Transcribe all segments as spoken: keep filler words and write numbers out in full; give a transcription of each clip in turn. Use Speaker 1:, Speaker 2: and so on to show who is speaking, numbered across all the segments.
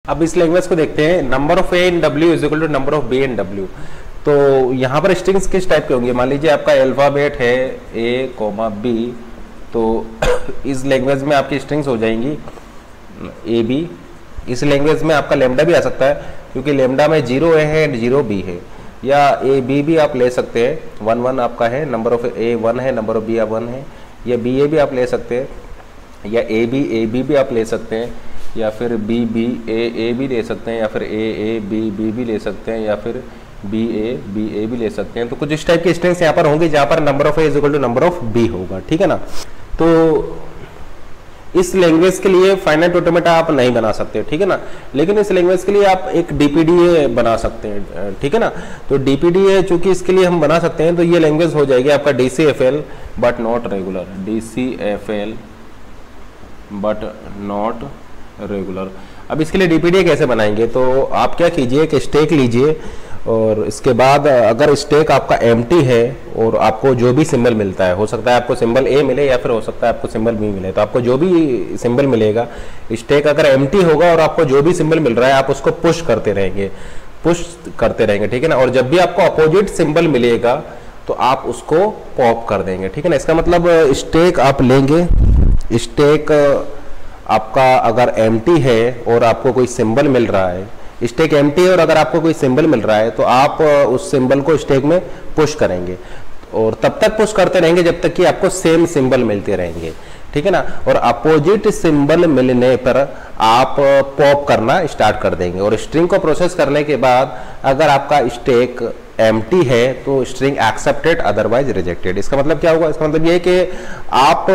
Speaker 1: अब इस लैंग्वेज को देखते हैं, number of A in W is equal to number of B in W. तो यहाँ पर स्ट्रिंग्स किस टाइप के होंगे, मान लीजिए आपका अल्फाबेट है ए कोमा बी, तो इस लैंग्वेज में आपकी स्ट्रिंग्स हो जाएंगी ए बी। इस लैंग्वेज में आपका लेमडा भी आ सकता है, क्योंकि लेमडा में जीरो ए है एंड जीरो बी है, या ए बी भी आप ले सकते हैं, वन वन आपका है, नंबर ऑफ ए वन है, नंबर ऑफ बी वन है, या बी ए भी आप ले सकते हैं, या ए बी ए बी भी आप ले सकते हैं, या फिर बी बी ए ए भी ले सकते हैं, या फिर ए ए बी बी भी ले सकते हैं, या फिर बी ए बी ए भी ले सकते हैं। तो कुछ इस टाइप के स्ट्रिंग्स यहाँ पर होंगे जहाँ पर number of A is equal to number of B होगा, ठीक है ना। तो इस लैंग्वेज के लिए फाइनाइट ऑटोमेटा आप नहीं बना सकते, ठीक है ना, लेकिन इस लैंग्वेज के लिए आप एक डीपीडीए बना सकते हैं, ठीक है ना। तो डीपीडीए चूंकि इसके लिए हम बना सकते हैं, तो ये लैंग्वेज हो जाएगी आपका DCFL but not regular, DCFL but not regular. अब इसके लिए डीपीडीए कैसे बनाएंगे, तो आप क्या कीजिए कि स्टैक लीजिए, और इसके बाद अगर स्टैक आपका एम्प्टी है और आपको जो भी सिंबल मिलता है, हो सकता है आपको सिंबल ए मिले या फिर हो सकता है आपको सिंबल बी मिले, तो आपको जो भी सिंबल मिलेगा, स्टैक अगर एम्प्टी होगा और आपको जो भी सिंबल मिल रहा है आप उसको पुश करते रहेंगे, पुश करते रहेंगे, ठीक है ना। और जब भी आपको अपोजिट सिंबल मिलेगा तो आप उसको पॉप कर देंगे, ठीक है ना। इसका मतलब स्टैक आप लेंगे, स्टैक आपका अगर एम्प्टी है और आपको कोई सिंबल मिल रहा है, स्टैक एम्प्टी है और अगर आपको कोई सिंबल मिल रहा है, तो आप उस सिंबल को स्टैक में पुश करेंगे, और तब तक पुश करते रहेंगे जब तक कि आपको सेम सिंबल मिलते रहेंगे, ठीक है ना। और अपोजिट सिंबल मिलने पर आप पॉप करना स्टार्ट कर देंगे, और स्ट्रिंग को प्रोसेस करने के बाद अगर आपका स्टैक एम्प्टी है तो स्ट्रिंग एक्सेप्टेड अदरवाइज रिजेक्टेड। इसका मतलब क्या होगा, इसका मतलब ये है कि आप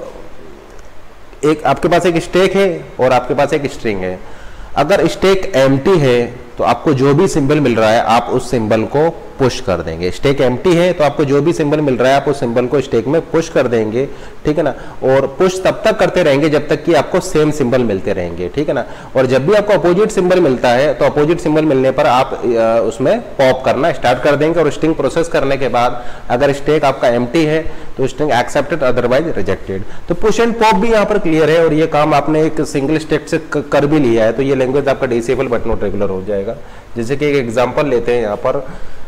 Speaker 1: एक आपके पास एक स्टैक है और आपके पास एक स्ट्रिंग है, अगर स्टैक एम्प्टी है तो आपको जो भी सिंबल मिल रहा है आप उस सिंबल को पुश कर देंगे। स्टैक एम्प्टी है तो आपको जो भी सिंबल मिल रहा है आप उस सिंबल को स्टैक में पुश कर देंगे, ठीक है ना। और पुश तब तक करते रहेंगे जब तक कि आपको सेम सिंबल मिलते रहेंगे, ठीक है ना। और जब भी आपको अपोजिट सिंबल मिलता है तो अपोजिट सिंबल मिलने पर आप उसमें पॉप करना स्टार्ट कर देंगे, और स्ट्रिंग प्रोसेस करने के बाद अगर स्टैक आपका एम्प्टी है तो स्ट्रिंग एक्सेप्टेड अदरवाइज रिजेक्टेड। तो पुश एंड पॉप भी यहाँ पर क्लियर है, और ये काम आपने एक सिंगल स्टेप से कर भी लिया है, तो ये लैंग्वेज आपका डिसेबल बट नॉट रेगुलर हो जाएगा। जैसे कि एक एग्जांपल लेते हैं, यहाँ पर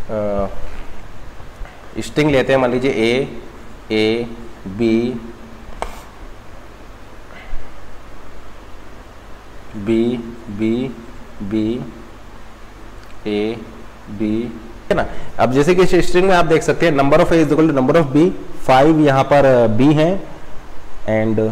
Speaker 1: स्ट्रिंग लेते हैं, मान लीजिए A A B B B B A B, है ना। अब जैसे कि इस स्ट्रिंग में आप देख सकते हैं number of A is equal to number of B, five यहाँ पर बी है एंड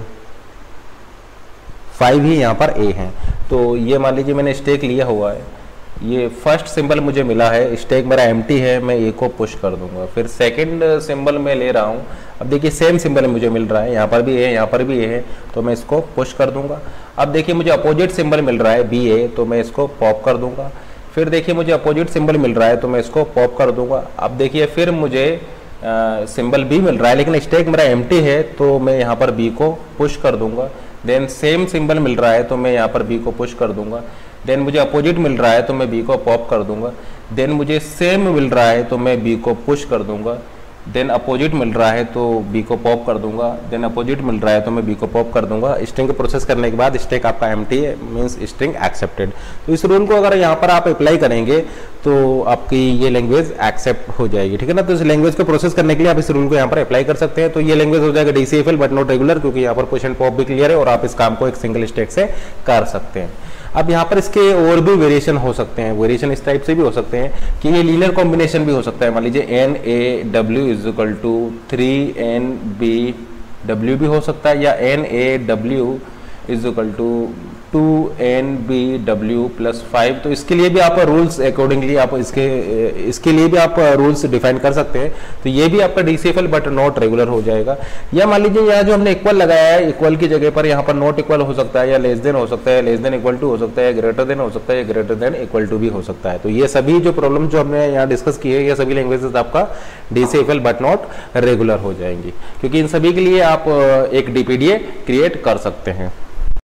Speaker 1: फाइव ही यहाँ पर ए है। तो ये मान लीजिए मैंने स्टैक लिया हुआ है, ये फर्स्ट सिंबल मुझे मिला है, स्टैक मेरा एम्प्टी है, मैं ए को पुश कर दूंगा। फिर सेकंड सिंबल मैं ले रहा हूँ, अब देखिए सेम सिंबल मुझे मिल रहा है, यहाँ पर भी ए है यहाँ पर भी ए है, तो मैं इसको पुश कर दूंगा। अब देखिए मुझे अपोजिट सिंबल मिल रहा है बी ए, तो मैं इसको पॉप कर दूंगा। फिर देखिए मुझे अपोजिट सिंबल मिल रहा है तो मैं इसको पॉप कर दूंगा। अब देखिए फिर मुझे सिंबल बी मिल रहा है लेकिन स्टैक मेरा एम्प्टी है, तो मैं यहाँ पर बी को पुश कर दूंगा। देन सेम सिंबल मिल रहा है तो मैं यहाँ पर बी को पुश कर दूंगा। देन मुझे अपोजिट मिल रहा है तो मैं बी को पॉप कर दूंगा। देन मुझे सेम मिल रहा है तो मैं बी को पुश कर दूंगा। देन अपोजिट मिल रहा है तो बी को पॉप कर दूंगा। देन अपोजिट मिल रहा है तो मैं बी को पॉप कर दूंगा। स्ट्रिंग को प्रोसेस करने के बाद स्टैक आपका एम्प्टी है, मींस स्ट्रिंग एक्सेप्टेड। तो इस रूल को अगर यहाँ पर आप अप्लाई करेंगे तो आपकी ये लैंग्वेज एक्सेप्ट हो जाएगी, ठीक है ना। तो इस लैंग्वेज को प्रोसेस करने के लिए आप इस रूल को यहाँ पर अप्लाई कर सकते हैं। तो ये लैंग्वेज हो जाएगा डीसीएफएल बट नॉट रेगुलर, क्योंकि यहाँ पर पुश एंड पॉप भी क्लियर है और आप इस काम को एक सिंगल स्टैक से कर सकते हैं। अब यहाँ पर इसके और भी वेरिएशन हो सकते हैं, वेरिएशन इस टाइप से भी हो सकते हैं कि ये लीनियर कॉम्बिनेशन भी हो सकता है। मान लीजिए N A W is equal to three N B W भी हो सकता है, या N A W is equal to two N B W plus five. तो इसके लिए भी आप रूल्स अकॉर्डिंगली आप इसके इसके लिए भी आप रूल्स डिफाइन कर सकते हैं। तो ये भी आपका डीसीएफएल बट नॉट रेगुलर हो जाएगा। या मान लीजिए यहाँ जो हमने इक्वल लगाया है, इक्वल की जगह पर यहाँ पर नॉट इक्वल हो सकता है, या लेस देन हो सकता है, लेस देन इक्वल टू हो सकता है, ग्रेटर देन हो सकता है, ग्रेटर देन इक्वल टू भी हो सकता है। तो ये सभी जो प्रॉब्लम जो हमने यहाँ डिस्कस की है, ये सभी लैंग्वेजेस आपका डीसीएफएल बट नॉट रेगुलर हो जाएंगी, क्योंकि इन सभी के लिए आप एक डीपीडीए क्रिएट कर सकते हैं।